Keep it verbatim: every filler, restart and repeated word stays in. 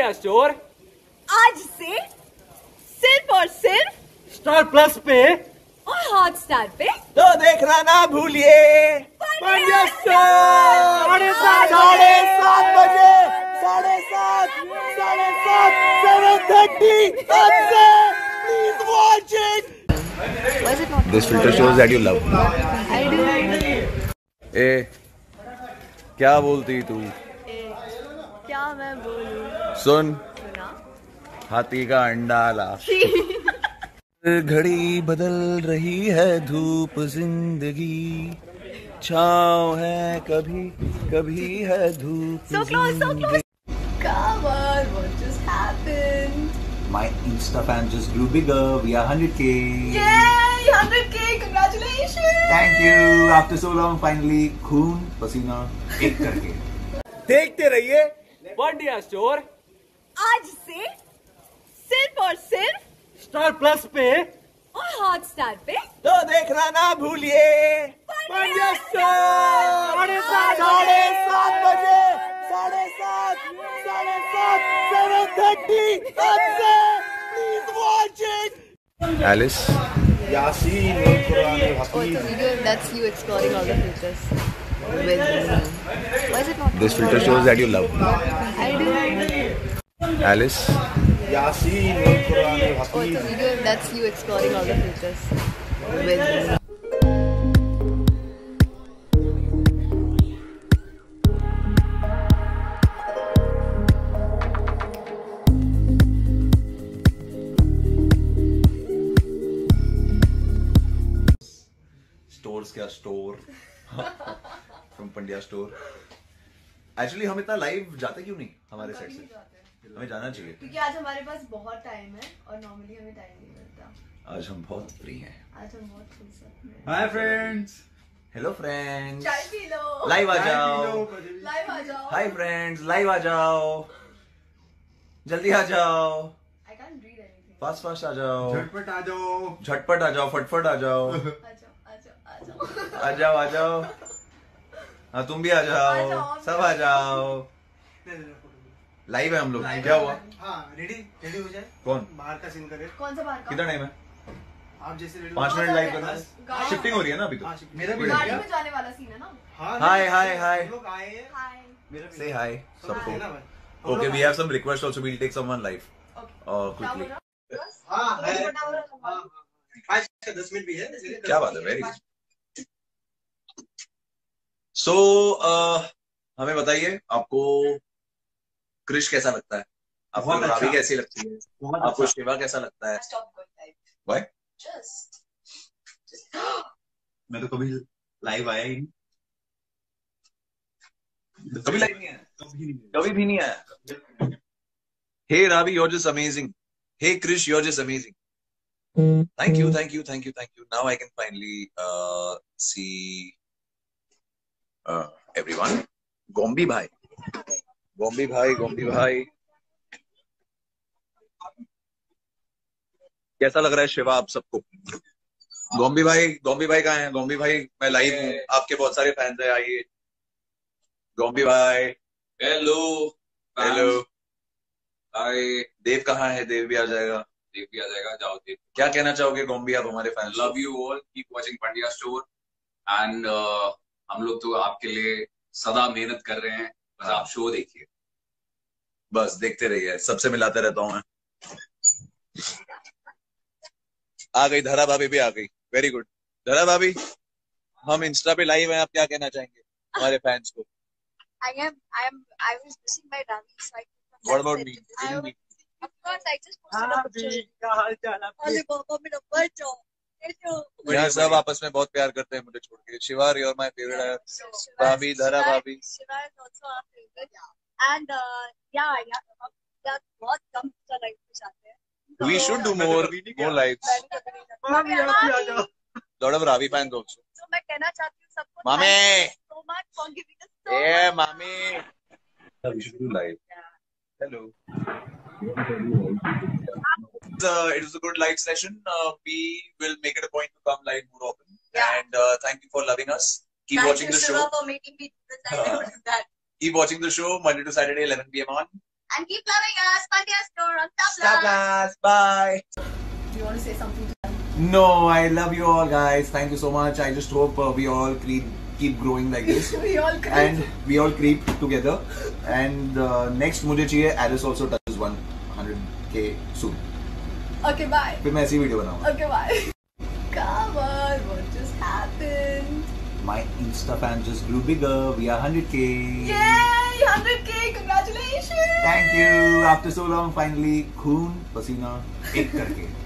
India store आज से सिर्फ और सिर्फ स्टार प्लस पे और हॉटस्टार पे तो देखना ना भूलिए इंडिया स्टोर साढ़े सात साढ़े सात बजे साढ़े सात साढ़े सात seven thirty please watch it. This filter shows that you love. I do. ए क्या बोलती तू? क्या मैं बोलूं? सुन सुना? हाथी का अंडा ला. घड़ी बदल रही है धूप जिंदगी छाँव है कभी कभी है धूप. So close, so close. Come on, what just happened? My Insta fans just grew bigger. We are one hundred K. Yay! one hundred K, congratulations! Thank you. After so long, finally, खून पसीना एक करके. देखते रहिए India store आज से सिर्फ और सिर्फ स्टार प्लस पे और हॉटस्टार पे तो देखना ना भूलिए इंडिया स्टोर साढ़े सात साढ़े सात बजे साढ़े सात साढ़े सात seven thirty please watch it. Alice. Yasin. Oh, the video, that's you exploring all the filters. With Why is it not? This filter shows that you love. I do. Alice. Yasin. Oh, the video, that's you exploring all the filters. With stores क्या store from Pandya store. Actually हम इतना live जाते क्यों नहीं हमारे side से? हमें जाना चाहिए क्योंकि आज हमारे पास बहुत टाइम है और नॉर्मली हमें टाइम नहीं मिलता. आज हम बहुत फ्री हैं. आज हम बहुत फुर्सत में हैं. Hi friends. Hello friends. चाय पी लो. लाइव आ जाओ. लाइव आ जाओ. Hi friends. लाइव आ जाओ. जल्दी आ जाओ. I can't read anything. Fast fast आ जाओ. झटपट आ जाओ. झटपट आ जाओ. फटफट आ जाओ. आ जाओ, आ जाओ, आ जाओ. आ जाओ आ जाओ. हाँ तुम भी आ आ जाओ. जाओ, सब आ जाओ. लाइव है हम लोग. क्या हुआ? हाँ रेडी रेडी हो जाए. कौन? बाहर का सीन करे. कौन सा बाहर का? कितना टाइम है? आप जैसे रेडी. पाँच मिनट लाइव करना गाड़ी- है. शिफ्टिंग हो रही है ना अभी तो. हाँ, मेरा भी गाड़ी रेडी में जाने वाला सीन है ना. हाँ हाय हाय हाय. हम लोग आए हैं. हाय. मेरा भी Say hi सबको. है ना भाई. हम Okay, लोग we have some requests also. We'll take someone live. Okay. Uh, क्या quickly. बोल रहा? बस? हाँ, तो है. बड़ा हो रहा है. हाँ, हाँ. पाँच से दस मिनट भी है. इसलिए क्या बात है. Very good. सो हमें बताइए आपको क्रिश कैसा लगता है? आपको बहुत रावी अच्छा. कैसी लगती है? बहुत आपको अच्छा. शिवा कैसा लगता है? Stop going live. Why? Just. Just. मैं तो कभी लाइव आया ही नहीं. कभी लाइव नहीं है. कभी नहीं. कभी भी नहीं आया. Hey Ravi, you're just amazing. Hey Krish, you're just amazing. Thank you, thank you, thank you, thank you. Now I can finally uh, see uh, everyone. Gombi bhai, Gombi bhai, Gombi bhai. कैसा लग रहा है शिवा आप सबको? गोम्बी भाई, गोम्बी भाई कहाँ हैं? गोम्बी भाई मैं लाइव हूँ. आपके बहुत सारे फैंस हैं. आइए गोम्बी भाई. Hello hello. हाय. देव कहाँ है? देव भी आ जाएगा. देव भी आ जाएगा. जाओ देव. क्या कहना चाहोगे गोम्बी आप हमारे fans? Love you all. Keep watching Pandya store and हम लोग तो आपके लिए सदा मेहनत कर रहे हैं. बस आप शो देखिए. बस देखते रहिए. सबसे मिलाते रहता हूँ मैं. आ गई धरा भाभी भी आ गई. Very good. धरा भाभी हम इंस्टा पे लाइव हैं. आप क्या कहना चाहेंगे हमारे फैंस को? I am, I am, I was missing my Ravi, so I couldn't. What about me? I was, of course, I just posted a picture. अरे बाबा मेरा बच्चा. यहाँ सब आपस में बहुत प्यार करते हैं मुझे छोड़ के. Shiva your my favourite. भाभी, धरा भाभी. Shiva is also our favorite. And uh, yeah, yeah, हम यार बहुत कम लाइव पे जाते हैं. We should do more more lives. मामी. Lot of Ravi fans also. तो मैं कहना चाहती हूँ सबको. मामी. So much for giving us so Yeah, much. mami. We should do live. Hello. Uh, it was a good live session. Uh, we will make it a point to come live more often. Yeah. And uh, thank you for loving us. Keep Thank watching you, the Shiva, show. for making me do this. I never do that. Keep watching the show Monday to Saturday, eleven p m on And keep loving us. Pandya Store on Tabla. Stop us. Bye. Do you want to say something to them? No, I love you all, guys. Thank you so much. I just hope uh, we all keep keep growing like this. We all creep. And we all creep together. And uh, next मुझे चाहिए Alice also touches one hundred K soon. Okay, bye. फिर मैं ऐसी video बनाऊंगा. Okay, bye. Come on, what just happened? My Insta fan just grew bigger. We are one hundred K. Yay! one hundred K! Congratulations! Thank you. After so long, finally, खून पसीना एक करके.